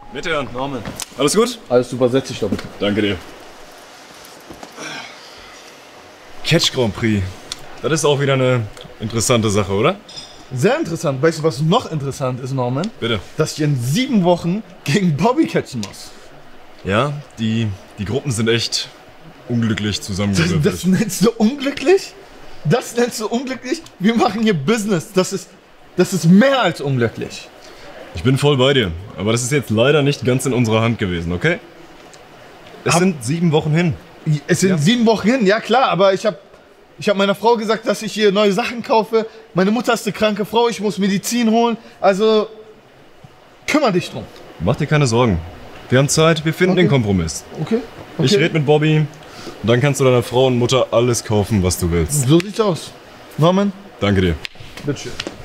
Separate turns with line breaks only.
Bitte, Jan.
Norman.
Alles gut?
Alles super, setz dich doch bitte.
Danke dir. Catch Grand Prix. Das ist auch wieder eine interessante Sache, oder?
Sehr interessant. Weißt du, was noch interessant ist, Norman?
Bitte.
Dass ich in 7 Wochen gegen Bobby catchen muss.
Ja, die Gruppen sind echt unglücklich zusammengewürfelt.
Das nennst du unglücklich? Das nennst du unglücklich? Wir machen hier Business. Das ist mehr als unglücklich.
Ich bin voll bei dir, aber das ist jetzt leider nicht ganz in unserer Hand gewesen, okay? Es sind 7 Wochen hin.
Es sind 7 Wochen hin, ja klar, aber ich hab meiner Frau gesagt, dass ich hier neue Sachen kaufe. Meine Mutter ist eine kranke Frau, ich muss Medizin holen. Also, kümmere dich drum.
Mach dir keine Sorgen. Wir haben Zeit, wir finden den Kompromiss.
Okay.
Ich rede mit Bobby und dann kannst du deiner Frau und Mutter alles kaufen, was du willst.
So sieht's aus. Norman,
Danke dir.
bitteschön.